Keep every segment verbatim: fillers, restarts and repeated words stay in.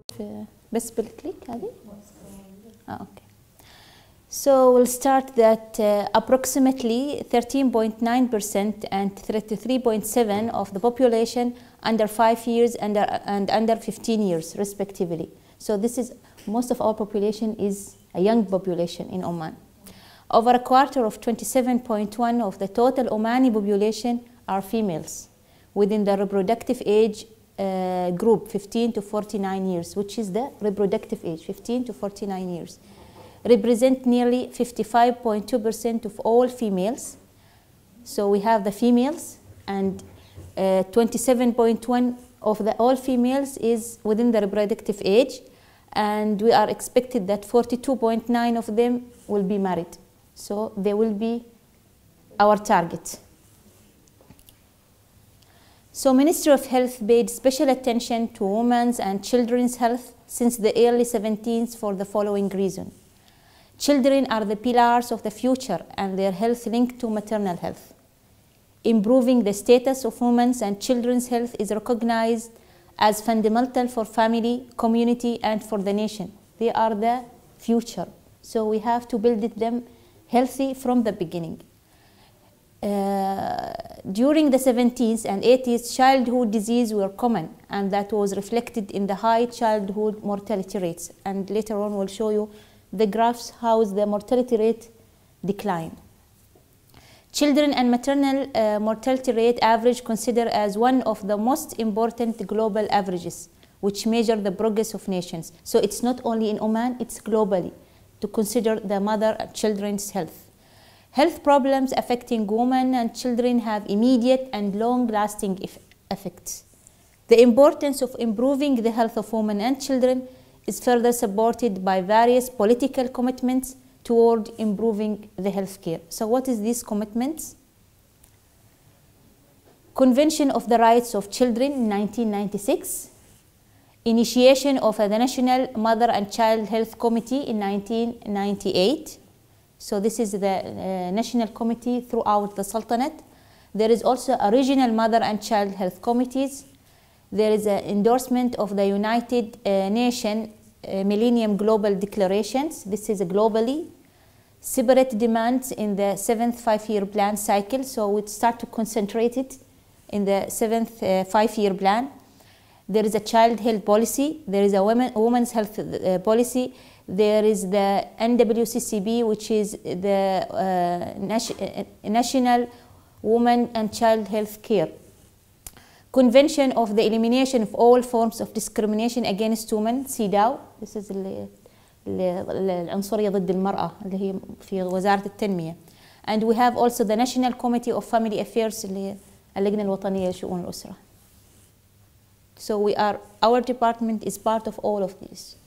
بس بالكليك هذه؟ اه اوكي. So we'll start that uh, approximately thirteen point nine percent and thirty-three point seven of the population under five years and, uh, and under fifteen years respectively. So this is, most of our population is a young population in Oman. Over a quarter of twenty-seven point one of the total Omani population are females within the reproductive age uh, group fifteen to forty-nine years, which is the reproductive age, fifteen to forty-nine years. Represent nearly fifty-five point two percent of all females. So we have the females, and twenty-seven point one of the all females is within the reproductive age, and we are expected that forty-two point nine of them will be married. So they will be our target. So Ministry of Health paid special attention to women's and children's health since the early seventies for the following reason. Children are the pillars of the future and their health linked to maternal health. Improving the status of women's and children's health is recognized as fundamental for family, community, and for the nation. They are the future. So we have to build them healthy from the beginning. Uh, during the seventies and eighties, childhood disease were common, and that was reflected in the high childhood mortality rates. And later on we'll show you the graphs how the mortality rate decline. Children and maternal uh, mortality rate average considered as one of the most important global averages, which measure the progress of nations. So it's not only in Oman, it's globally, to consider the mother and children's health. Health problems affecting women and children have immediate and long-lasting effects. The importance of improving the health of women and children is further supported by various political commitments toward improving the health care. So what is these commitments? Convention of the Rights of Children in nineteen ninety-six, initiation of the National Mother and Child Health Committee in nineteen ninety-eight. So this is the uh, national committee throughout the Sultanate. There is also a regional mother and child health committees. There is an endorsement of the United uh, Nations uh, Millennium Global Declarations. This is globally. Separate demands in the seventh five-year plan cycle. So we start to concentrate it in the seventh uh, five-year plan. There is a child health policy. There is a women, women's health uh, policy. There is the N W C C B, which is the uh, nat uh, National Women and Child Health Care. Convention of the Elimination of All Forms of Discrimination Against Women, سيداو. This is العنصرية ضد المرأة اللي هي في وزارة التنمية. And we have also the National Committee of Family Affairs اللي هي اللجنة الوطنية لشؤون الأسرة. So we are, our department is part of all of these.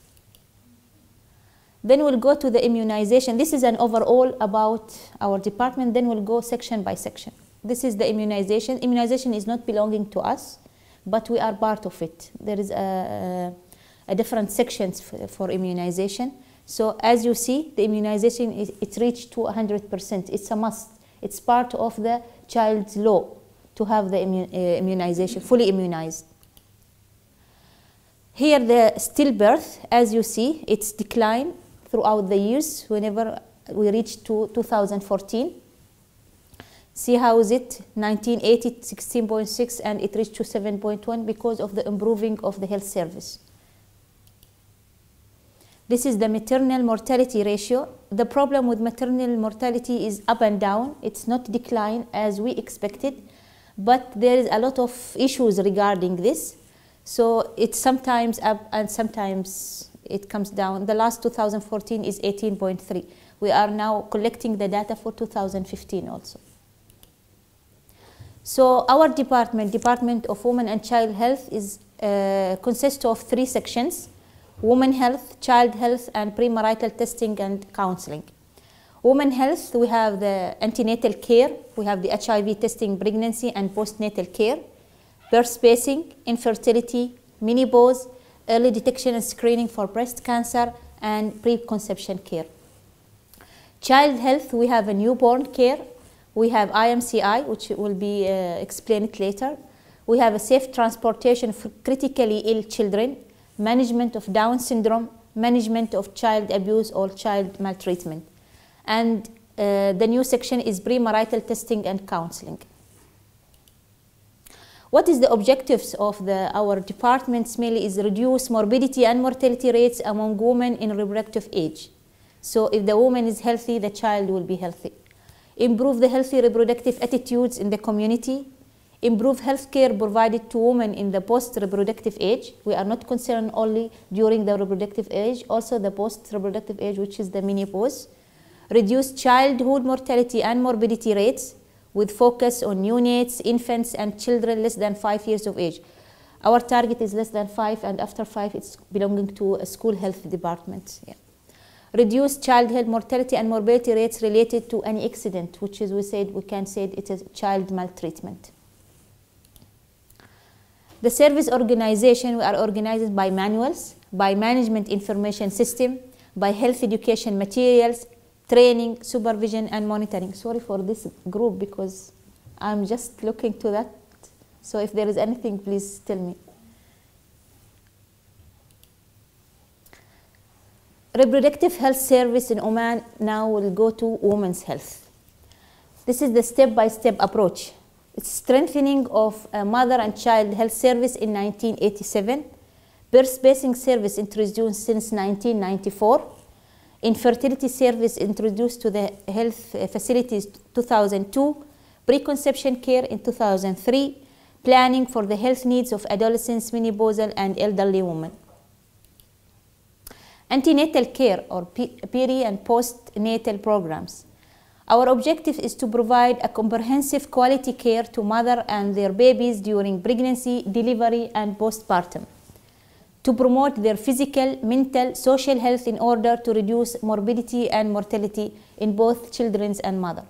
Then we'll go to the immunization. This is an overall about our department. Then we'll go section by section. This is the immunization. Immunization is not belonging to us, but we are part of it. There is a, a different sections for immunization. So as you see, the immunization, is, it reached to one hundred percent. It's a must. It's part of the child's law to have the immun, uh, immunization, fully immunized. Here the stillbirth, as you see, it's declined throughout the years whenever we reach to two thousand fourteen. See how is it, nineteen eighty, sixteen point six, and it reached to seven point one because of the improving of the health service. This is the maternal mortality ratio. The problem with maternal mortality is up and down. It's not decline as we expected, but there is a lot of issues regarding this. So it's sometimes up and sometimes it comes down. The last two thousand fourteen is eighteen point three. We are now collecting the data for two thousand fifteen also. So our department, Department of Women and Child Health, is uh, consists of three sections: women health, child health, and premarital testing and counseling. Women health, we have the antenatal care, we have the H I V testing, pregnancy and postnatal care, birth spacing, infertility, menopause, early detection and screening for breast cancer, and preconception care. Child health, we have a newborn care, we have I M C I, which will be uh, explained later. We have a safe transportation for critically ill children, management of Down syndrome, management of child abuse or child maltreatment. And uh, the new section is premarital testing and counseling. What is the objectives of the, our departments mainly is reduce morbidity and mortality rates among women in reproductive age. So if the woman is healthy, the child will be healthy. Improve the healthy reproductive attitudes in the community. Improve health care provided to women in the post-reproductive age. We are not concerned only during the reproductive age, also the post-reproductive age, which is the menopause. Reduce childhood mortality and morbidity rates, with focus on neonates, infants, and children less than five years of age. Our target is less than five, and after five, it's belonging to a school health department. Yeah. Reduce child health mortality and morbidity rates related to any accident, which is we said we can say it is child maltreatment. The service organization, we are organized by manuals, by management information system, by health education materials, training, supervision, and monitoring. Sorry for this group because I'm just looking to that. So if there is anything, please tell me. Reproductive health service in Oman now will go to women's health. This is the step-by-step approach. It's strengthening of a mother and child health service in nineteen eighty-seven, birth spacing service introduced since nineteen ninety-four, infertility service introduced to the health facilities two thousand two, preconception care in two thousand three, planning for the health needs of adolescents, menopausal, and elderly women. Antenatal care or peri and postnatal programs. Our objective is to provide a comprehensive quality care to mother and their babies during pregnancy, delivery, and postpartum, to promote their physical, mental, social health in order to reduce morbidity and mortality in both children and mother.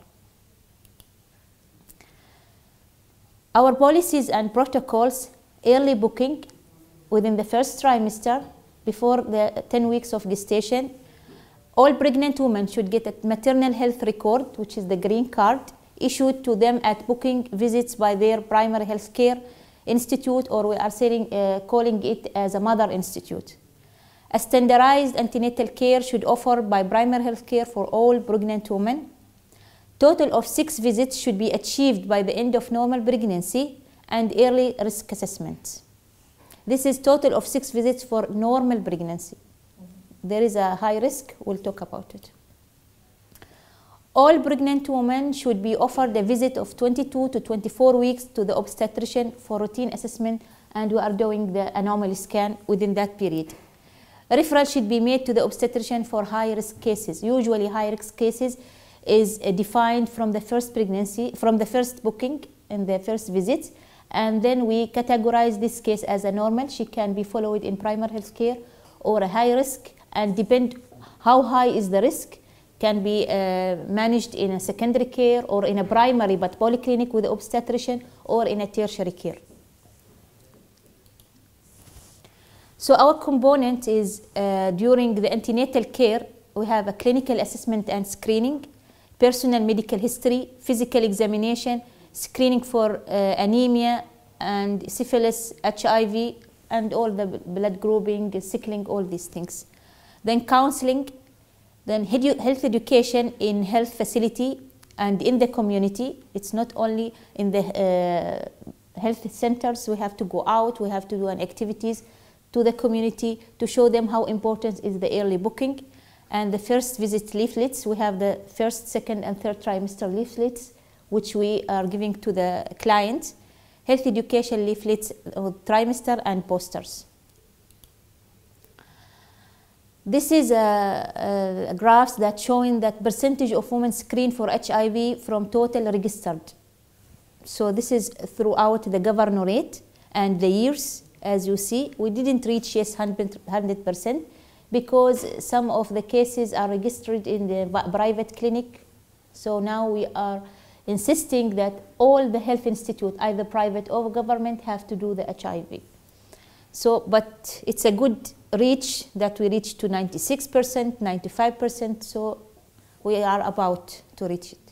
Our policies and protocols: early booking within the first trimester before the ten weeks of gestation. All pregnant women should get a maternal health record, which is the green card, issued to them at booking visits by their primary health care institute, or we are saying, uh, calling it as a mother institute. A standardized antenatal care should offer by primary health care for all pregnant women. Total of six visits should be achieved by the end of normal pregnancy and early risk assessment. This is total of six visits for normal pregnancy. There is a high risk, we'll talk about it. All pregnant women should be offered a visit of twenty-two to twenty-four weeks to the obstetrician for routine assessment, and we are doing the anomaly scan within that period. A referral should be made to the obstetrician for high-risk cases. Usually high-risk cases is uh, defined from the first pregnancy, from the first booking and the first visit, and then we categorize this case as a normal. She can be followed in primary health care or a high risk, and depend how high is the risk, can be uh, managed in a secondary care or in a primary but polyclinic with the obstetrician or in a tertiary care. So our component is uh, during the antenatal care, we have a clinical assessment and screening, personal medical history, physical examination, screening for uh, anemia and syphilis, H I V, and all the blood grouping, sickling, all these things. Then counseling, then health education in health facility and in the community. It's not only in the uh, health centers, we have to go out, we have to do an activities to the community to show them how important is the early booking. And the first visit leaflets, we have the first, second, and third trimester leaflets, which we are giving to the clients. Health education leaflets, uh, trimester, and posters. This is a, a, a graphs that showing that percentage of women screened for H I V from total registered. So this is throughout the governorate and the years. As you see, we didn't reach yes one hundred percent because some of the cases are registered in the private clinic. So now we are insisting that all the health institute, either private or government, have to do the H I V. So, but it's a good reach that we reach to ninety-six percent, ninety-five percent, so we are about to reach it.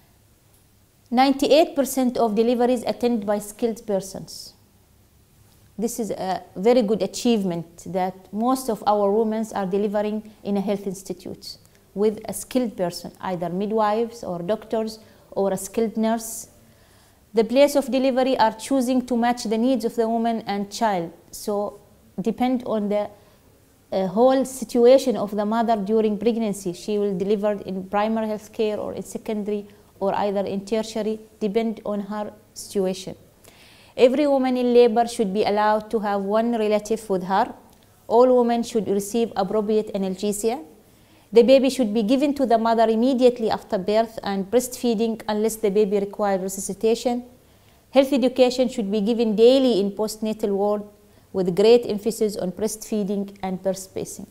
ninety-eight percent of deliveries attended by skilled persons. This is a very good achievement that most of our women are delivering in a health institute with a skilled person, either midwives or doctors or a skilled nurse. The place of delivery are choosing to match the needs of the woman and child. So depend on the uh, whole situation of the mother during pregnancy. She will deliver in primary health care or in secondary or either in tertiary, depend on her situation. Every woman in labor should be allowed to have one relative with her. All women should receive appropriate analgesia. The baby should be given to the mother immediately after birth and breastfeeding unless the baby requires resuscitation. Health education should be given daily in postnatal ward with great emphasis on breastfeeding and birth spacing.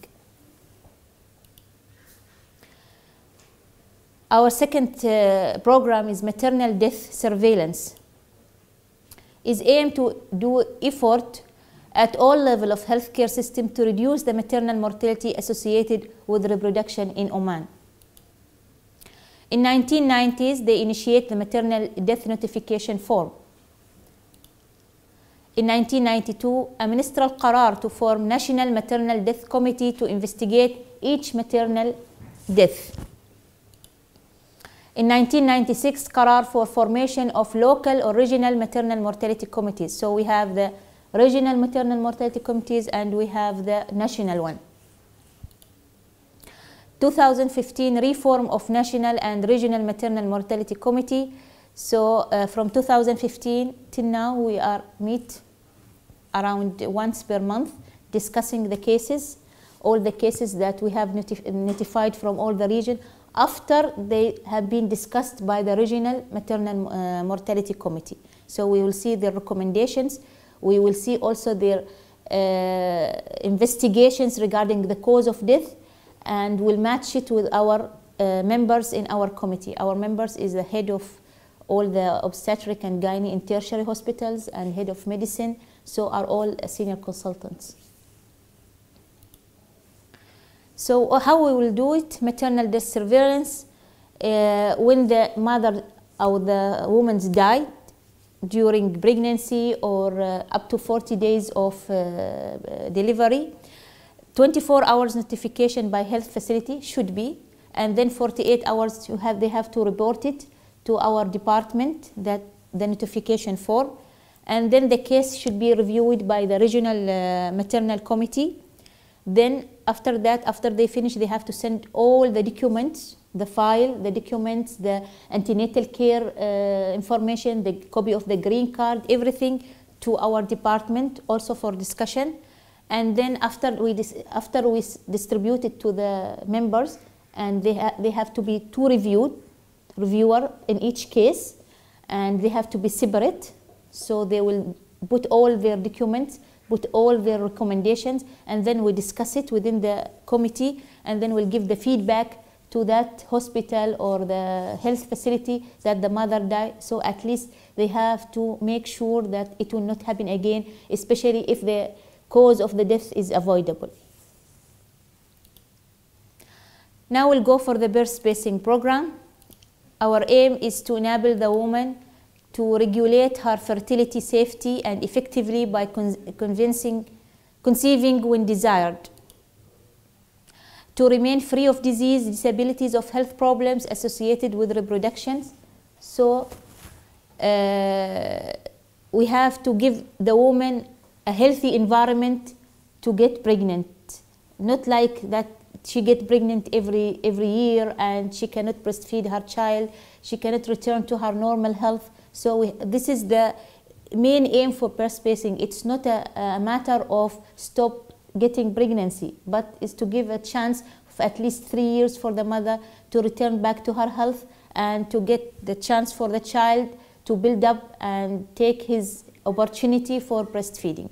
Our second uh, program is maternal death surveillance. Is aimed to do effort at all levels of healthcare system to reduce the maternal mortality associated with reproduction in Oman. In nineteen nineties, they initiate the maternal death notification form. In nineteen ninety-two, a ministerial qarar to form National Maternal Death Committee to investigate each maternal death. In nineteen ninety-six, qarar for formation of local or regional maternal mortality committees. So we have the regional maternal mortality committees and we have the national one. two thousand fifteen, reform of national and regional maternal mortality committee. So uh, from two thousand fifteen till now, we are meet around once per month discussing the cases, all the cases that we have notif notified from all the region, after they have been discussed by the regional maternal uh, mortality committee. So we will see their recommendations. We will see also their uh, investigations regarding the cause of death, and we'll match it with our uh, members in our committee. Our members is the head of all the obstetric and gynae in tertiary hospitals and head of medicine, so are all senior consultants. So how we will do it? Maternal death surveillance, uh, when the mother or the woman's died during pregnancy or uh, up to forty days of uh, delivery, twenty-four hours notification by health facility should be, and then forty-eight hours you have, they have to report it to our department, that the notification form, and then the case should be reviewed by the regional uh, maternal committee. Then after that, after they finish, they have to send all the documents, the file, the documents, the antenatal care uh, information, the copy of the green card, everything to our department also for discussion. And then after we, dis after we distribute it to the members, and they, ha they have to be two reviewed, reviewer in each case, and they have to be separate. So they will put all their documents, put all their recommendations, and then we discuss it within the committee, and then we'll give the feedback to that hospital or the health facility that the mother died. So at least they have to make sure that it will not happen again, especially if the cause of the death is avoidable. Now we'll go for the birth spacing program. Our aim is to enable the woman to regulate her fertility safety and effectively by con convincing, conceiving when desired, to remain free of disease, disabilities, of health problems associated with reproduction. So uh, we have to give the woman a healthy environment to get pregnant, not like that she gets pregnant every, every year and she cannot breastfeed her child, she cannot return to her normal health. So we, this is the main aim for birth spacing. It's not a, a matter of stop getting pregnancy, but is to give a chance of at least three years for the mother to return back to her health and to get the chance for the child to build up and take his opportunity for breastfeeding.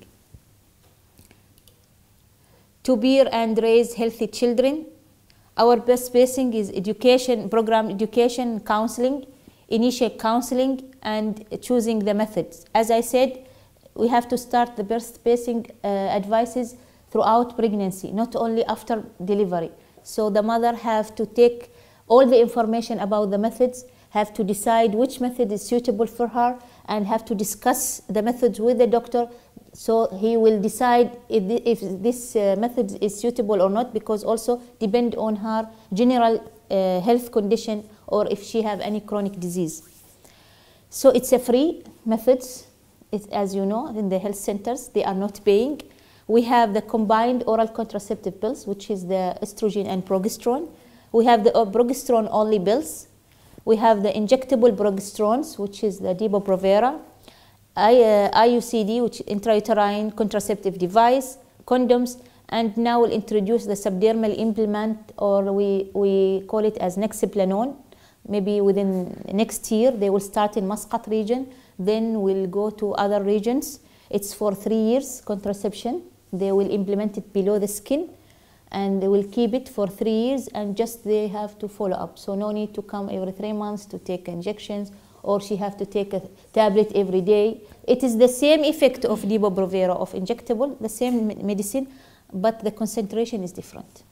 To bear and raise healthy children. Our birth spacing is education program, education, counseling, initial counseling, and choosing the methods. As I said, we have to start the birth spacing uh, advices throughout pregnancy, not only after delivery. So the mother have to take all the information about the methods, have to decide which method is suitable for her, and have to discuss the methods with the doctor So he will decide if, the, if this uh, method is suitable or not, because also depend on her general uh, health condition or if she have any chronic disease. So it's a free methods, it's, as you know, in the health centers, they are not paying. We have the combined oral contraceptive pills, which is the estrogen and progesterone. We have the uh, progesterone only pills. We have the injectable progesterones, which is the Depo-Provera. I, uh, I U C D, which is intrauterine contraceptive device, condoms, and now we'll introduce the subdermal implant, or we, we call it as Nexplanon. Maybe within next year, they will start in Muscat region, then we'll go to other regions. It's for three years contraception. They will implement it below the skin, and they will keep it for three years, and just they have to follow up. So no need to come every three months to take injections, or she have to take a tablet every day. It is the same effect of Depo-Provera, of injectable, the same medicine, but the concentration is different.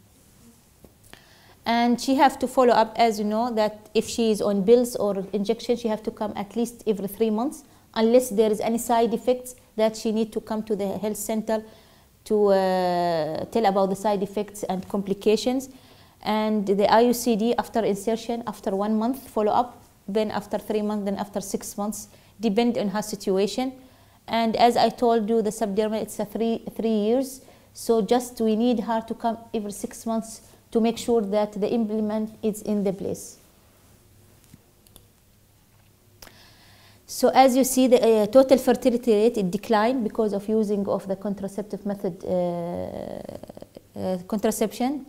And she have to follow up, as you know, that if she is on pills or injection, she have to come at least every three months, unless there is any side effects that she need to come to the health center to uh, tell about the side effects and complications. And the I U C D after insertion, after one month follow up, then after three months, then after six months, depend on her situation. And as I told you, the subdermal, it's a three, three years. So just we need her to come every six months to make sure that the implant is in the place. So as you see, the uh, total fertility rate, it declined because of using of the contraceptive method, uh, uh, contraception.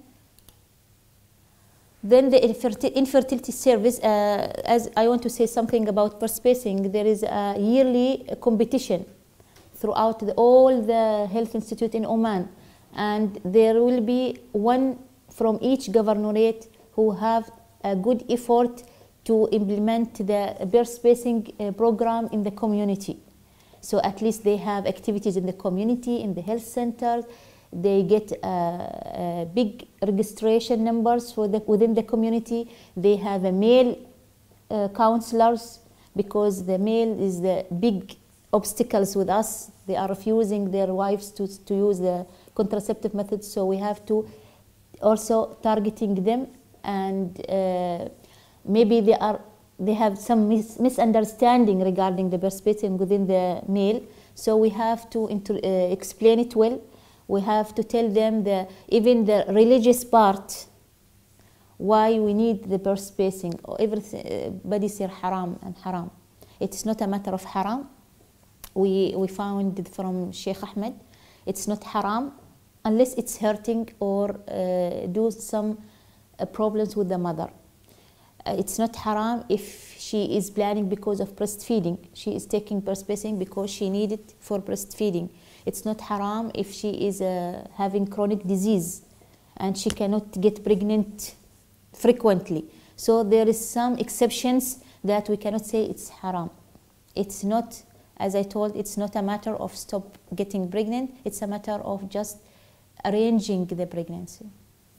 Then the infertility service, uh, as I want to say something about birth-spacing, there is a yearly competition throughout the, all the health institute in Oman. And there will be one from each governorate who have a good effort to implement the birth-spacing uh, program in the community. So at least they have activities in the community, in the health centers. They get uh, uh, big registration numbers for the, within the community. They have a male uh, counselors, because the male is the big obstacles with us. They are refusing their wives to, to use the contraceptive methods, so we have to also targeting them, and uh, maybe they are they have some mis misunderstanding regarding the birth-spacing within the male. So we have to inter uh, explain it well. We have to tell them the even the religious part, why we need the birth-spacing. Everybody say haram and haram. It's not a matter of haram. We we found it from Sheikh Ahmed. It's not haram unless it's hurting or uh, do some uh, problems with the mother. Uh, it's not haram if she is planning because of breastfeeding. She is taking birth-spacing because she needed it for breastfeeding. It's not haram if she is uh, having chronic disease and she cannot get pregnant frequently. So there is some exceptions that we cannot say it's haram. It's not, as I told, it's not a matter of stop getting pregnant. It's a matter of just arranging the pregnancy.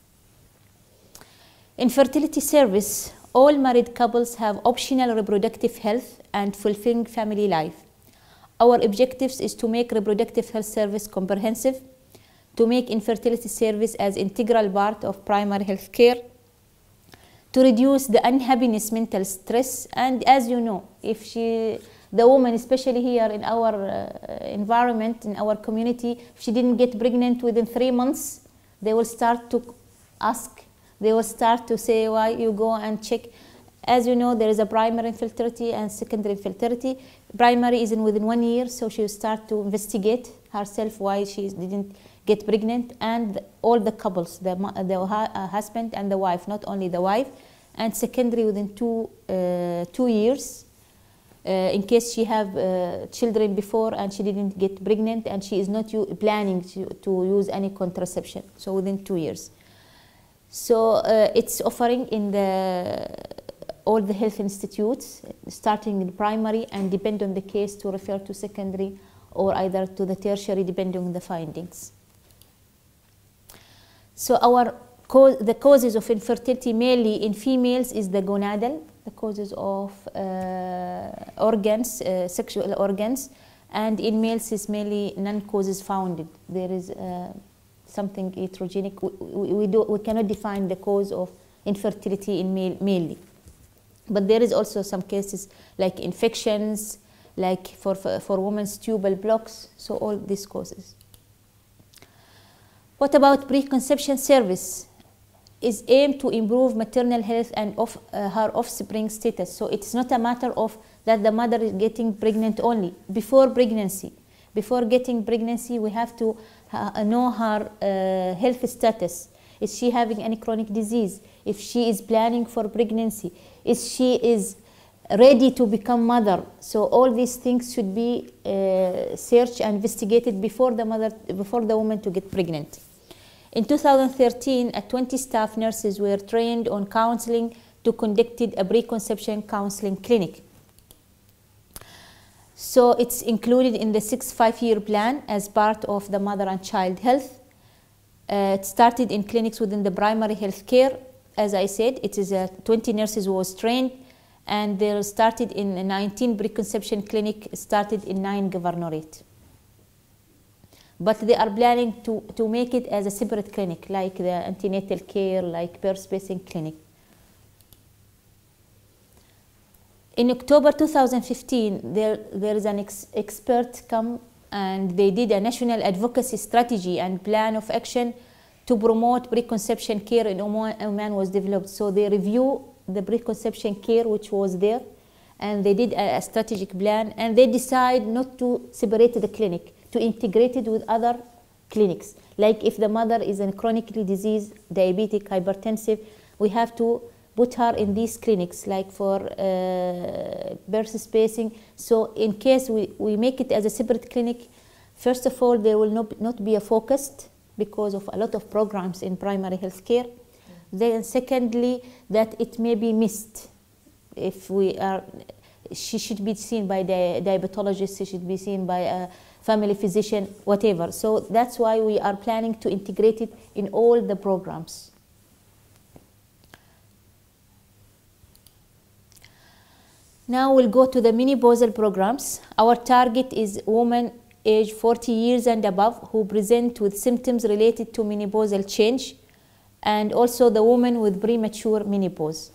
Infertility service. All married couples have optional reproductive health and fulfilling family life. Our objectives is to make reproductive health service comprehensive, to make infertility service as integral part of primary health care, to reduce the unhappiness, mental stress, and as you know, if she, the woman, especially here in our uh, environment, in our community, if she didn't get pregnant within three months, they will start to ask, they will start to say why you go and check. As you know, there is a primary infertility and secondary infertility. Primary is in within one year, so she will start to investigate herself why she didn't get pregnant, and all the couples, the, the uh, husband and the wife, not only the wife. And secondary within two, uh, two years, uh, in case she have uh, children before and she didn't get pregnant and she is not planning to, to use any contraception, so within two years. So uh, it's offering in the all the health institutes, starting in primary, and depend on the case to refer to secondary or either to the tertiary, depending on the findings. So our cause, the causes of infertility mainly in females is the gonadal, the causes of uh, organs, uh, sexual organs, and in males is mainly non-causes founded. There is uh, something heterogenic. We, we, we, do, we cannot define the cause of infertility in male mainly. But there is also some cases like infections, like for, for, for women's tubal blocks, so all these causes. What about preconception service? Is aimed to improve maternal health and of uh, her offspring status. So it's not a matter of that the mother is getting pregnant only. Before pregnancy, before getting pregnancy, we have to uh, know her uh, health status. Is she having any chronic disease? If she is planning for pregnancy, is she is ready to become mother? So all these things should be uh, searched and investigated before the mother, before the woman to get pregnant. In two thousand thirteen, uh, twenty staff nurses were trained on counseling to conduct a preconception counseling clinic. So it's included in the six five-year plan as part of the mother and child health. Uh, it started in clinics within the primary health care. As I said, it is uh, twenty nurses who was trained, and they started in nineteen preconception clinic, started in nine governorate. But they are planning to, to make it as a separate clinic, like the antenatal care, like birth spacing clinic. In October two thousand fifteen, there, there is an ex expert come and they did a national advocacy strategy and plan of action to promote preconception care in Oman was developed. So they review the preconception care which was there, and they did a, a strategic plan, and they decide not to separate the clinic, to integrate it with other clinics. Like if the mother is a chronically diseased, diabetic, hypertensive, we have to put her in these clinics, like for uh, birth spacing. So in case we, we make it as a separate clinic, first of all, there will not, not be a focused because of a lot of programs in primary health care. Mm-hmm. Then secondly, that it may be missed. If we are, she should be seen by the diabetologist, she should be seen by a family physician, whatever. So that's why we are planning to integrate it in all the programs. Now we'll go to the menopausal programs. Our target is women aged forty years and above who present with symptoms related to menopausal change, and also the women with premature menopause.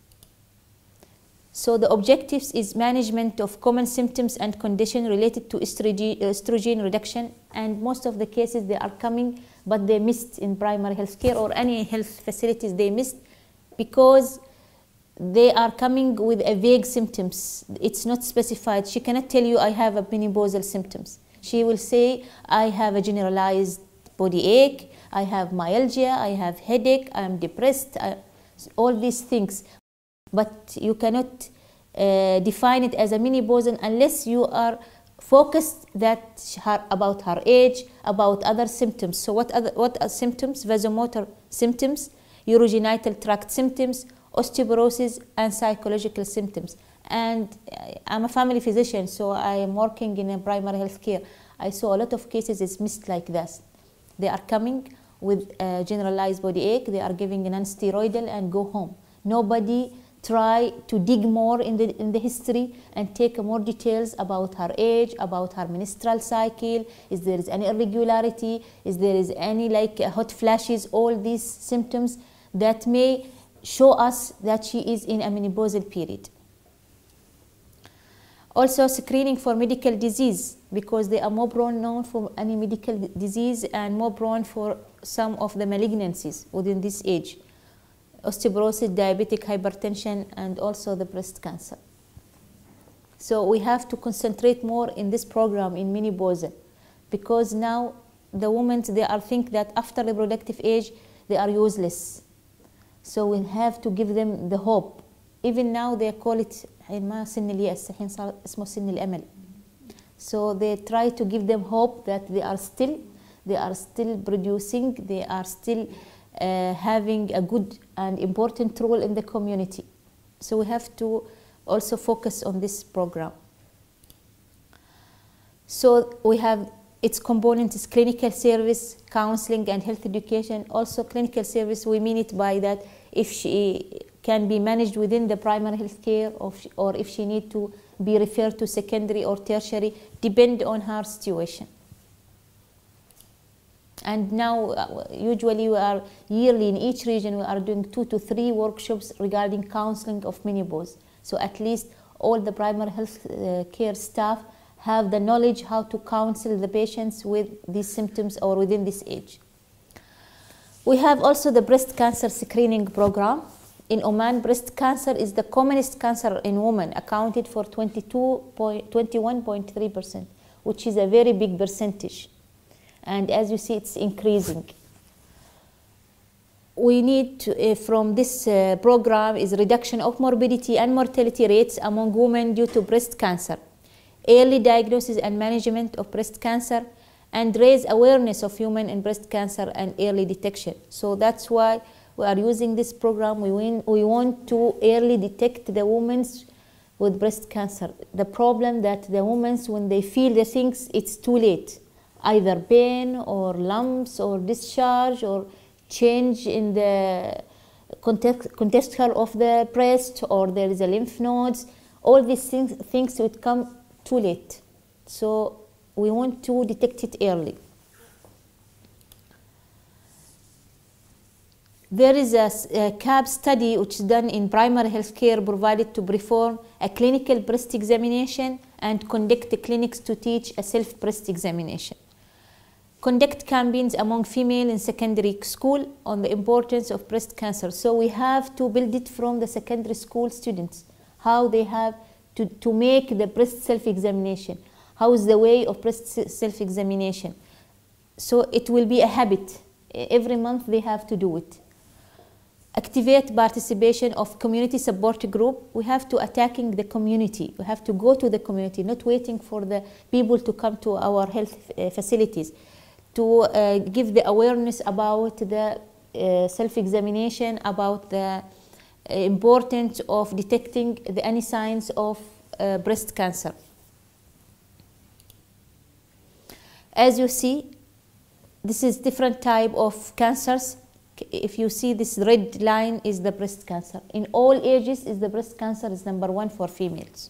So the objectives is management of common symptoms and conditions related to estrogen, estrogen reduction, and most of the cases they are coming, but they missed in primary health care or any health facilities, they missed because they are coming with a vague symptoms. It's not specified. She cannot tell you I have a menopausal symptoms. She will say I have a generalized body ache, I have myalgia, I have headache, I am depressed, I, all these things. But you cannot uh, define it as a menopausal unless you are focused that her, about her age, about other symptoms. So what other what are symptoms? Vasomotor symptoms, urogenital tract symptoms, osteoporosis, and psychological symptoms. And I'm a family physician, so I am working in a primary health care. I saw a lot of cases it's missed like this. They are coming with a generalized body ache, they are giving a non-steroidal and go home. Nobody try to dig more in the, in the history and take more details about her age, about her menstrual cycle, is there is any irregularity, is there is any like hot flashes, all these symptoms that may show us that she is in a menopausal period. Also screening for medical disease, because they are more prone known for any medical disease and more prone for some of the malignancies within this age. Osteoporosis, diabetic hypertension, and also the breast cancer. So we have to concentrate more in this program in menopausal, because now the women, they are think that after reproductive age they are useless. So we have to give them the hope. Even now they call it سن اليأس, الحين صار اسمه سن الأمل. So they try to give them hope that they are still, they are still producing, they are still uh, having a good and important role in the community. So we have to also focus on this program. So we have its component is clinical service, counseling, and health education. Also clinical service, we mean it by that if she can be managed within the primary health care, or, or if she need to be referred to secondary or tertiary, depend on her situation. And now, uh, usually we are yearly in each region, we are doing two to three workshops regarding counseling of menopause. So at least all the primary health uh, care staff have the knowledge how to counsel the patients with these symptoms or within this age. We have also the breast cancer screening program. In Oman, breast cancer is the commonest cancer in women, accounted for twenty-one point three percent, which is a very big percentage. And as you see, it's increasing. We need to, uh, from this uh, program is reduction of morbidity and mortality rates among women due to breast cancer, early diagnosis and management of breast cancer, and raise awareness of women in breast cancer and early detection. So that's why we are using this program. We, win, we want to early detect the women with breast cancer. The problem that the women, when they feel the things, it's too late. Either pain or lumps or discharge or change in the context, contexture of the breast, or there is a lymph nodes. All these things, things would come too late. So we want to detect it early. There is a, a C A B study which is done in primary health care, provided to perform a clinical breast examination and conduct the clinics to teach a self-breast examination. Conduct campaigns among female in secondary school on the importance of breast cancer. So we have to build it from the secondary school students, how they have to, to make the breast self-examination. How is the way of breast self-examination? So it will be a habit. Every month they have to do it. Activate participation of community support group. We have to attacking the community. We have to go to the community, not waiting for the people to come to our health uh, facilities, to uh, give the awareness about the uh, self-examination, about the uh, importance of detecting the any signs of uh, breast cancer. As you see, this is different type of cancers. If you see this red line is the breast cancer. In all ages, is the breast cancer is number one for females.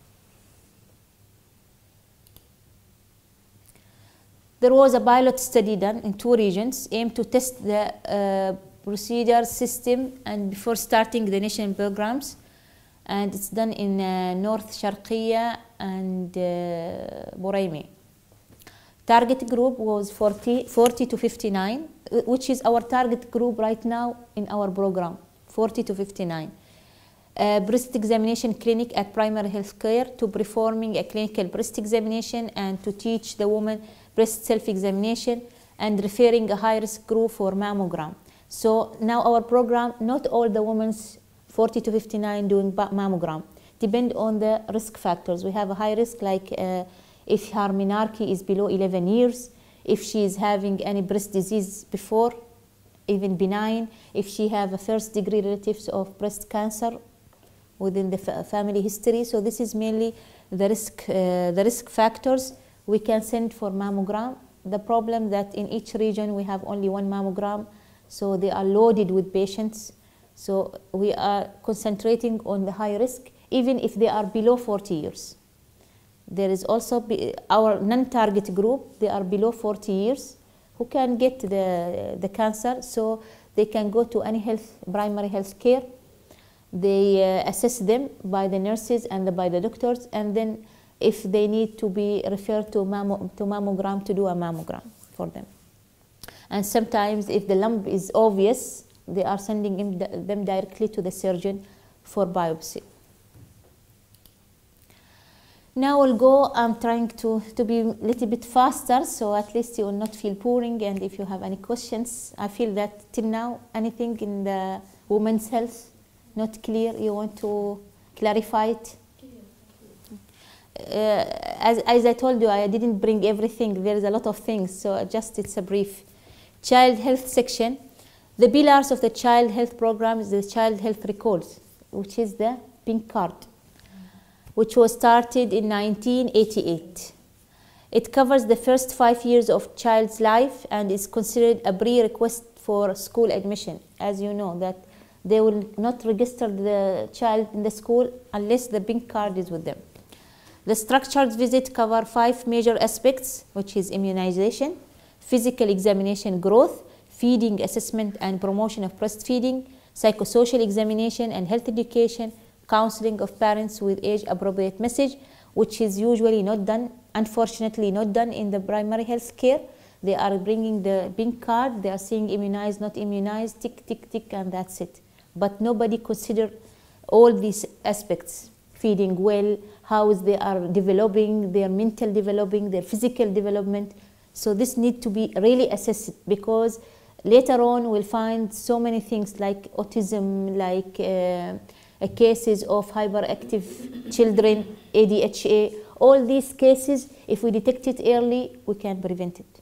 There was a pilot study done in two regions, aimed to test the uh, procedure system and before starting the national programs. And it's done in uh, North Sharqiya and uh, Buraimi. Target group was forty, forty to fifty-nine, which is our target group right now in our program, forty to fifty-nine. Uh, breast examination clinic at primary health care, to performing a clinical breast examination and to teach the woman breast self-examination, and referring a high-risk group for mammogram. So now our program, not all the women forty to fifty-nine doing mammogram, depend on the risk factors. We have a high risk like uh, if her menarche is below eleven years, if she is having any breast disease before, even benign, if she have a first degree relatives of breast cancer within the family history. So this is mainly the risk, uh, the risk factors. We can send for mammogram. The problem that in each region we have only one mammogram, so they are loaded with patients. So we are concentrating on the high risk, even if they are below forty years. There is also be our non-target group, they are below forty years, who can get the, the cancer, so they can go to any health, primary health care. They uh, assess them by the nurses and the, by the doctors, and then if they need to be referred to, mammo to mammogram, to do a mammogram for them. And sometimes if the lump is obvious, they are sending them, them directly to the surgeon for biopsy. Now we'll go, I'm trying to, to be a little bit faster, so at least you will not feel boring, and if you have any questions, I feel that till now, anything in the women's health not clear, you want to clarify it? Uh, as, as I told you, I didn't bring everything, there is a lot of things, so just it's a brief. Child health section. The pillars of the child health program is the child health records, which is the pink card, which was started in nineteen eighty-eight. It covers the first five years of child's life and is considered a prerequisite for school admission. As you know, that they will not register the child in the school unless the pink card is with them. The structured visit cover five major aspects, which is immunization, physical examination, growth, feeding, assessment and promotion of breastfeeding, psychosocial examination and health education, counseling of parents with age-appropriate message, which is usually not done, unfortunately not done in the primary health care. They are bringing the pink card, they are saying immunized, not immunized, tick, tick, tick, and that's it. But nobody consider all these aspects, feeding well, how they are developing, their mental developing, their physical development. So this need to be really assessed, because later on we'll find so many things like autism, like uh, cases of hyperactive children, A D H A. All these cases, if we detect it early, we can prevent it.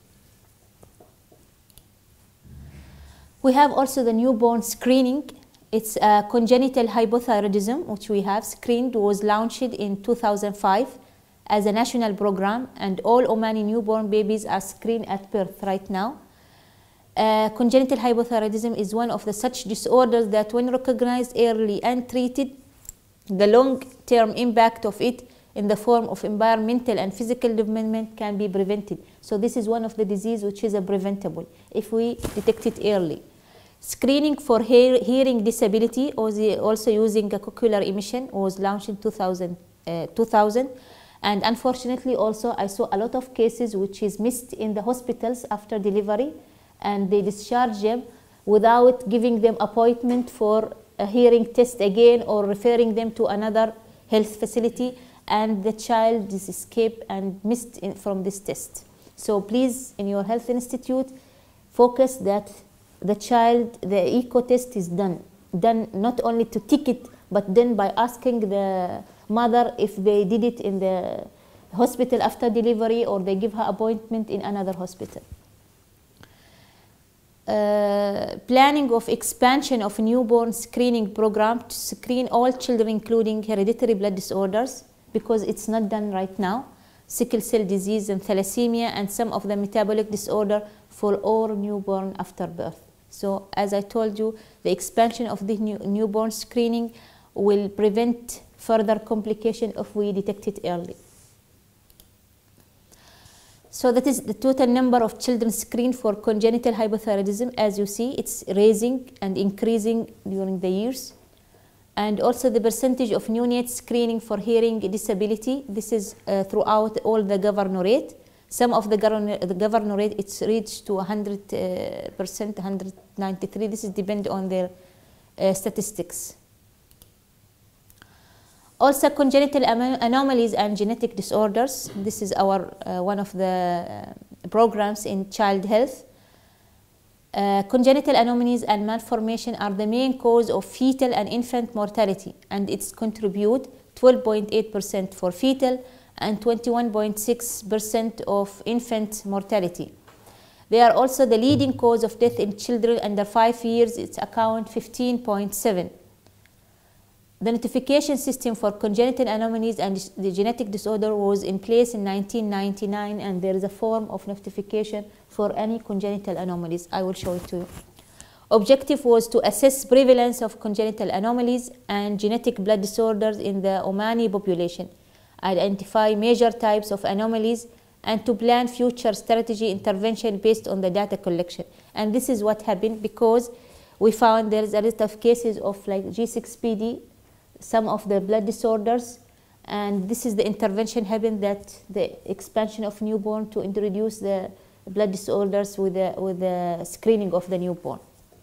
We have also the newborn screening. It's a congenital hypothyroidism, which we have screened, was launched in two thousand five as a national program, and all Omani newborn babies are screened at birth right now. Uh, congenital hypothyroidism is one of the such disorders that when recognized early and treated, the long-term impact of it in the form of environmental and physical development can be prevented. So this is one of the diseases which is a preventable if we detect it early. Screening for hear hearing disability, also using a cochlear emission, was launched in two thousand, uh, two thousand. And unfortunately also I saw a lot of cases which is missed in the hospitals after delivery, and they discharge them without giving them appointment for a hearing test again or referring them to another health facility, and the child is escaped and missed in, from this test. So please, in your health institute, focus that the child, the echo test is done. Done not only to tick it, but then by asking the mother if they did it in the hospital after delivery, or they give her appointment in another hospital. Uh, planning of expansion of newborn screening program to screen all children, including hereditary blood disorders, because it's not done right now, sickle cell disease and thalassemia, and some of the metabolic disorder for all newborn after birth. So as I told you, the expansion of the new, newborn screening will prevent further complication if we detect it early. So that is the total number of children screened for congenital hypothyroidism. As you see, it's raising and increasing during the years. And also the percentage of neonates screening for hearing disability. This is uh, throughout all the governorate. Some of the, governor the governorate, it's reached to one hundred percent, one hundred ninety-three. This is depend on their uh, statistics. Also, congenital anomalies and genetic disorders. This is our uh, one of the uh, programs in child health. Uh, congenital anomalies and malformation are the main cause of fetal and infant mortality, and it's contribute twelve point eight percent for fetal and twenty-one point six percent of infant mortality. They are also the leading cause of death in children under five years. It's account fifteen point seven. The notification system for congenital anomalies and the genetic disorder was in place in nineteen ninety-nine, and there is a form of notification for any congenital anomalies. I will show it to you. Objective was to assess prevalence of congenital anomalies and genetic blood disorders in the Omani population, identify major types of anomalies, and to plan future strategy intervention based on the data collection. And this is what happened, because we found there is a list of cases of like G six P D, some of the blood disorders, and this is the intervention happened, that the expansion of newborn to introduce the blood disorders with the, with the screening of the newborn.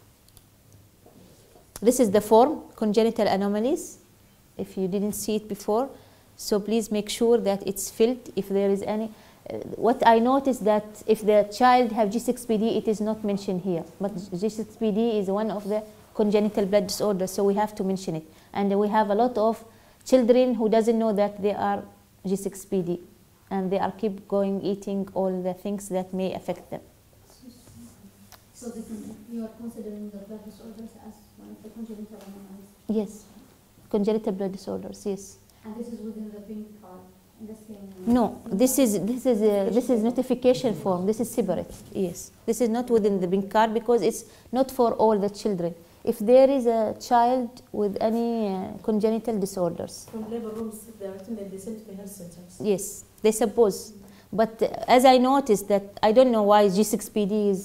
This is the form, congenital anomalies, if you didn't see it before. So please make sure that it's filled if there is any. Uh, what I noticed that if the child have G six P D, it is not mentioned here, but G six P D is one of the congenital blood disorders, so we have to mention it. And we have a lot of children who doesn't know that they are G six P D, and they are keep going eating all the things that may affect them. So the, you are considering the blood disorders as one of the congenital anomalies? Yes, congenital blood disorders, yes. And this is within the pink card? In the same no, this is this is a, this is notification form. This is separate. Yes, this is not within the pink card because it's not for all the children. if there is a child with any uh, congenital disorders. From labor rooms, they are attended, they sent to the health centers. Yes, they suppose. But uh, as I noticed that, I don't know why G six P D is,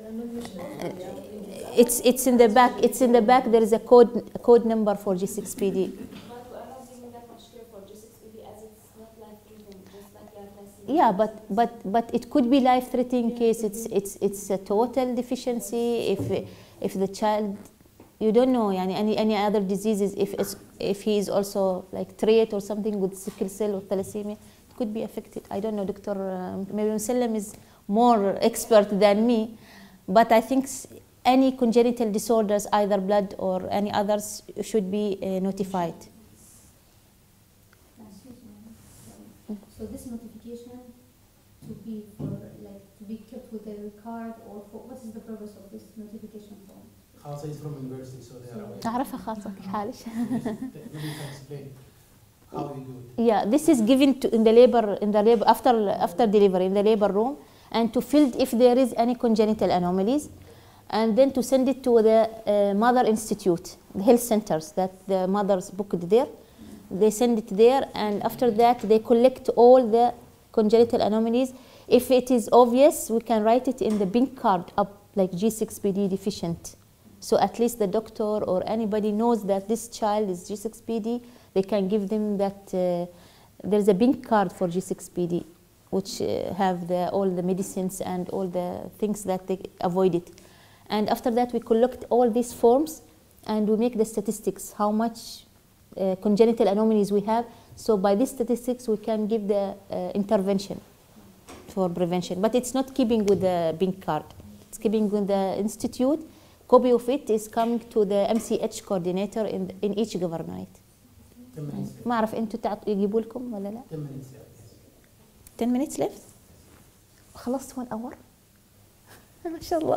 uh, it's, it's in the back, it's in the back, there is a code, a code number for G six P D. But we are not giving that much care for G six P D as it's not life-threatening, just like life-threatening. Yeah, but, but, but it could be life-threatening case, it's, it's, it's a total deficiency, if, if the child, you don't know yani, any, any other diseases, if, it's, if he is also like trait or something with sickle cell or thalassemia, it could be affected. I don't know, Doctor Um, maybe Musallam is more expert than me, but I think any congenital disorders, either blood or any others, should be uh, notified. So this notification to be for like to be kept with a card, or for what is the purpose of this notification form? Also, it's from university, so they are aware. أعرفها خاصة حالش. Maybe you can explain how you do it. Yeah, this is given to in the labor in the labor after after delivery in the labor room, and to fill if there is any congenital anomalies, and then to send it to the uh, mother institute, the health centers that the mothers booked there. They send it there, and after that they collect all the congenital anomalies. If it is obvious, we can write it in the pink card up like G six P D deficient. So at least the doctor or anybody knows that this child is G six P D. They can give them that. Uh, there's a pink card for G six P D, which uh, have the, all the medicines and all the things that they avoid it. And after that, we collect all these forms, and we make the statistics, how much uh, congenital anomalies we have. So by these statistics, we can give the uh, intervention for prevention. But it's not keeping with the pink card. It's keeping with the institute. Copy of it is coming to the M C H coordinator in, in each governorate. ten minutes. ما أعرف أنتوا تعط يجيبوا لكم ولا لا؟ ten minutes, yeah. ten minutes left. خلصت one hour. ما شاء الله.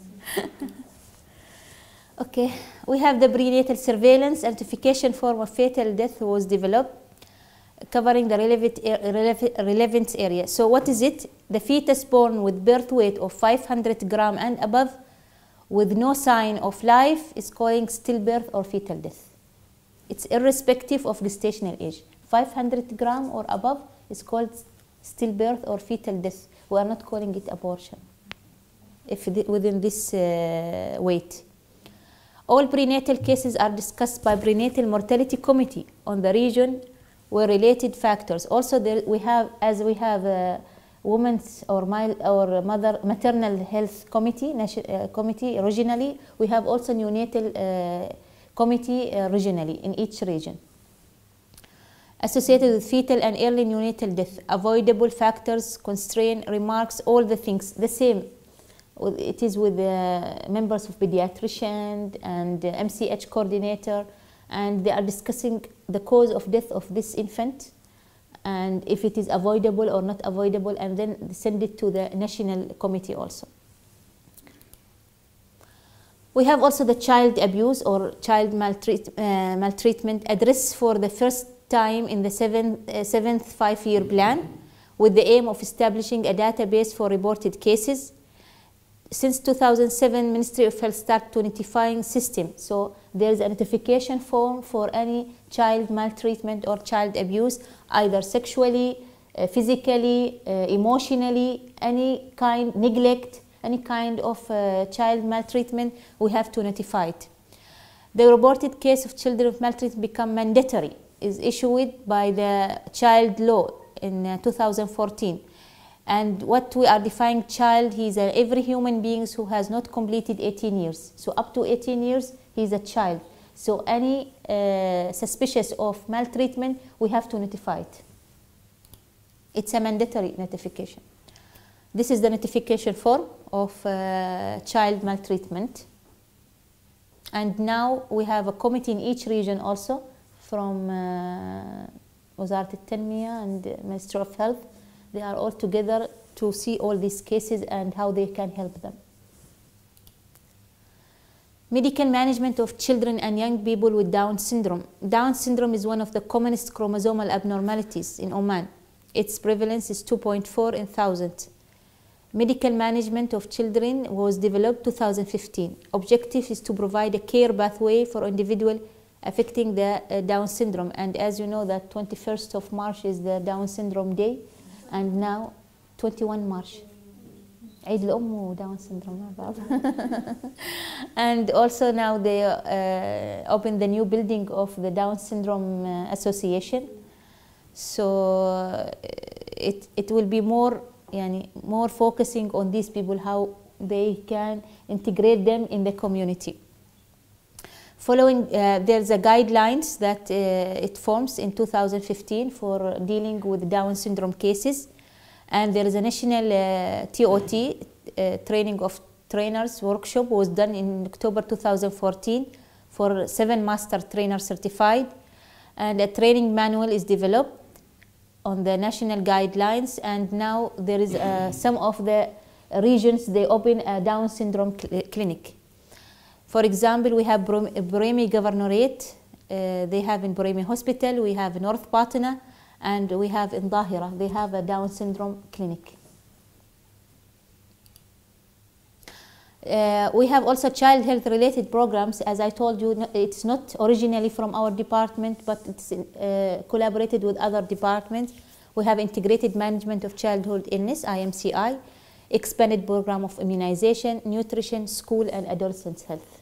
Okay, we have the prenatal surveillance identification form of fetal death was developed, covering the relevant, relevant, relevant area. So what is it? The fetus born with birth weight of five hundred grams and above, with no sign of life, is calling stillbirth or fetal death. It's irrespective of gestational age. five hundred grams or above is called stillbirth or fetal death. We are not calling it abortion if the, within this uh, weight. All prenatal cases are discussed by prenatal mortality committee on the region where related factors. Also, there we have, as we have a women's or my or mother maternal health committee uh, committee regionally, we have also neonatal uh, committee uh, regionally in each region. Associated with fetal and early neonatal death, avoidable factors, constraint, remarks, all the things, the same. It is with the members of pediatrician and M C H coordinator, and they are discussing the cause of death of this infant, and if it is avoidable or not avoidable, and then send it to the national committee also. We have also the child abuse or child maltreat, uh, maltreatment addressed for the first time in the seventh, uh, seventh five-year plan, with the aim of establishing a database for reported cases. Since two thousand seven, Ministry of Health started to notifying system. So there is a notification form for any child maltreatment or child abuse, either sexually, uh, physically, uh, emotionally, any kind neglect, any kind of uh, child maltreatment, we have to notify it. The reported case of children of maltreatment become mandatory, is issued by the child law in uh, two thousand fourteen. And what we are defining child, he is a, every human being who has not completed eighteen years. So up to eighteen years, he is a child. So any uh, suspicious of maltreatment, we have to notify it. It's a mandatory notification. This is the notification form of uh, child maltreatment. And now we have a committee in each region also from uh, Wizarة التنمية and the Ministry of Health. They are all together to see all these cases and how they can help them. Medical management of children and young people with Down syndrome. Down syndrome is one of the commonest chromosomal abnormalities in Oman. Its prevalence is two point four in one thousand. Medical management of children was developed two thousand fifteen. Objective is to provide a care pathway for individual affecting the uh, Down syndrome. And as you know, that twenty-first of March is the Down syndrome day, and now twenty-first of March. عيد الأم و Down syndrome مع بعض. And also now they uh, opened the new building of the Down syndrome uh, association. So uh, it it will be more يعني more focusing on these people, how they can integrate them in the community. Following, uh, there's a guidelines that uh, it forms in two thousand fifteen for dealing with Down syndrome cases, and there is a national uh, T O T, uh, training of trainers workshop was done in October two thousand fourteen for seven master trainers certified, and a training manual is developed on the national guidelines, and now there is uh, some of the regions they open a Down syndrome cl clinic. For example, we have Boremi Governorate, uh, they have in Boremi Hospital, we have North Patna, and we have in Dahira, they have a Down syndrome clinic. Uh, we have also child health related programs. As I told you, it's not originally from our department, but it's uh, collaborated with other departments. We have integrated management of childhood illness, I M C I, expanded program of immunization, nutrition, school and adolescent health.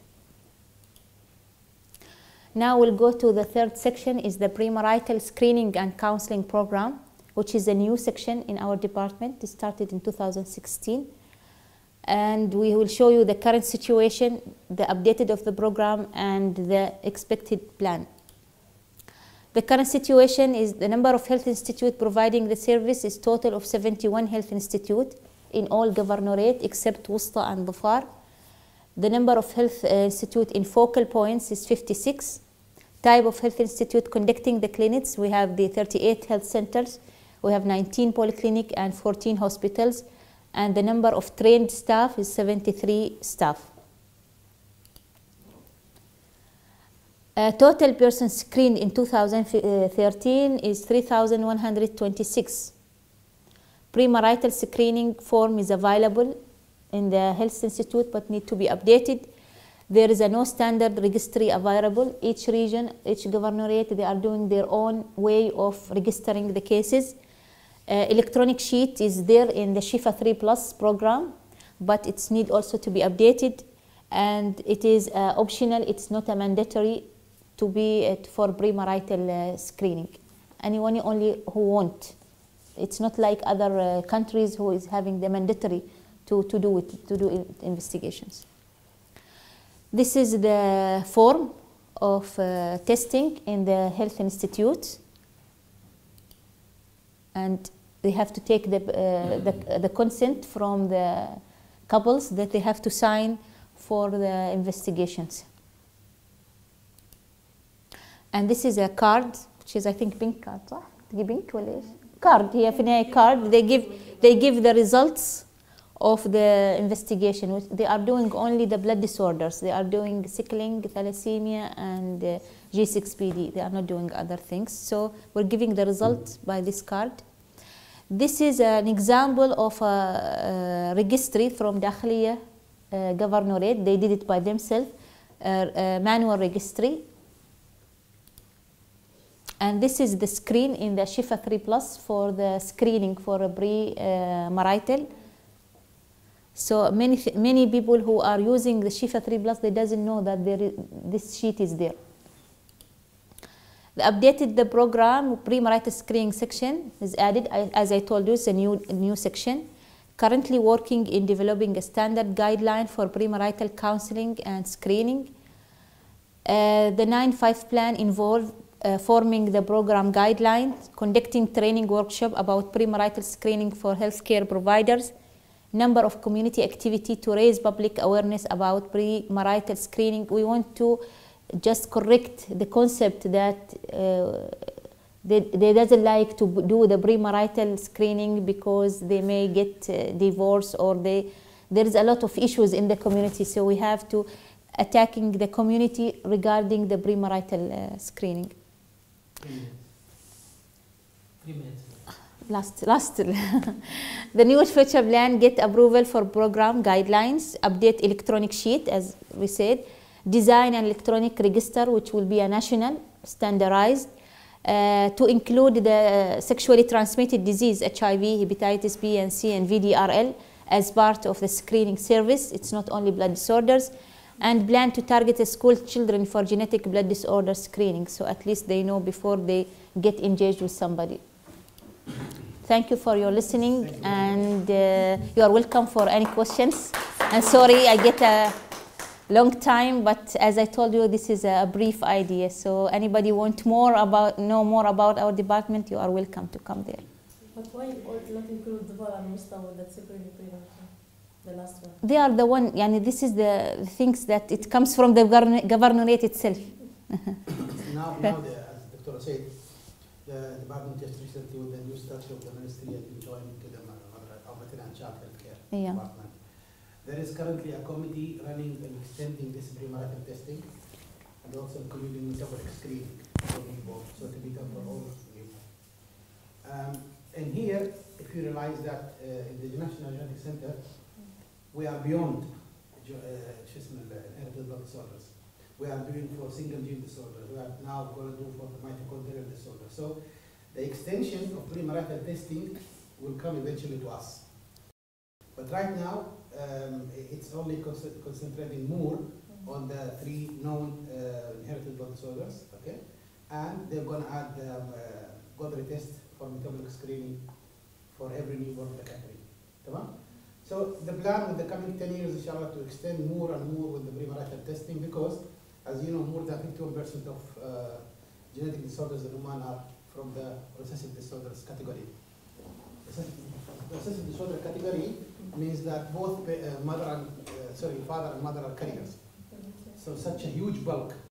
Now we'll go to the third section, is the premarital screening and counseling program, which is a new section in our department. It started in two thousand sixteen. And we will show you the current situation, the updated of the program, and the expected plan. The current situation is the number of health institutes providing the service is total of seventy-one health institutes in all governorate except Wusta and Dhafar. The number of health uh, institutes in focal points is fifty-six. Type of health institute conducting the clinics, we have the thirty-eight health centers, we have nineteen polyclinic and fourteen hospitals, and the number of trained staff is seventy-three staff. Uh, total persons screened in two thousand thirteen is three thousand one hundred twenty-six. Premarital screening form is available in the health institute but need to be updated. There is a no standard registry available. Each region, each governorate, they are doing their own way of registering the cases. Uh, electronic sheet is there in the Shifa three plus program, but it's need also to be updated, and it is uh, optional. It's not a mandatory to be uh, for premarital uh, screening. Anyone only who want. It's not like other uh, countries who is having the mandatory to, to do it, to do investigations. This is the form of uh, testing in the health institute, and they have to take the, uh, the, the consent from the couples that they have to sign for the investigations. And this is a card, which is I think pink card, صح؟ pink ولا إيش؟ card, هي في النهاية card. They give they give the results of the investigation. Which they are doing only the blood disorders. They are doing sickling, thalassemia, and uh, G six P D. They are not doing other things. So we're giving the result by this card. This is an example of a, a registry from Dakhliya uh, Governorate. They did it by themselves, uh, a manual registry. And this is the screen in the Shifa three plus for the screening for a pre-marital. Uh, so many many people who are using the Shifa three plus, they doesn't know that there is, this sheet is there. They updated the program. Pre-marital screening section is added. As I told you, it's a new a new section. Currently working in developing a standard guideline for pre-marital counseling and screening. Uh, the nine five plan involved Uh, forming the program guidelines, conducting training workshop about premarital screening for healthcare providers, number of community activity to raise public awareness about premarital screening. We want to just correct the concept that uh, they, they doesn't like to do the premarital screening because they may get uh, divorced, or they there is a lot of issues in the community. So we have to attacking the community regarding the premarital uh, screening. Three minutes. last, last. The new future plan get approval for program guidelines, update electronic sheet, as we said, design an electronic register, which will be a national standardized, uh, to include the sexually transmitted disease, H I V, hepatitis B and C, and V D R L as part of the screening service. It's not only blood disorders. And plan to target the school children for genetic blood disorder screening, so at least they know before they get engaged with somebody. Thank you for your listening, you. and uh, you are welcome for any questions. And sorry I get a long time, but as I told you, this is a brief idea. So anybody want more about, know more about our department, you are welcome to come there. But why not include the Vala and Mustawa that's separated the last one? They are the one, yani this is the things that it comes from the governorate itself. now, now the, as the doctor said, the department just recently with the new structure of the ministry has been joined to the Maternity and Child Health Care yeah. department. There is currently a committee running and extending this premarital testing and also including metabolic screening for people, so to be done for all people. Um, and here, if you realize that uh, in the National Genetic Center, we are beyond uh, inherited blood disorders. We are doing for single gene disorders. We are now going to do for the mitochondrial disorder. So the extension of premarital testing will come eventually to us. But right now, um, it's only con concentrating more on the three known uh, inherited blood disorders, okay? And they're going to add um, uh, Godre test for metabolic screening for every newborn in the country. Tamam? So the plan with the coming ten years, inshallah, to extend more and more with the premarital testing, because, as you know, more than fifty-one percent of uh, genetic disorders in Oman are from the recessive disorders category. Recessive, recessive disorder category means that both uh, mother and uh, sorry, father and mother are carriers. So such a huge bulk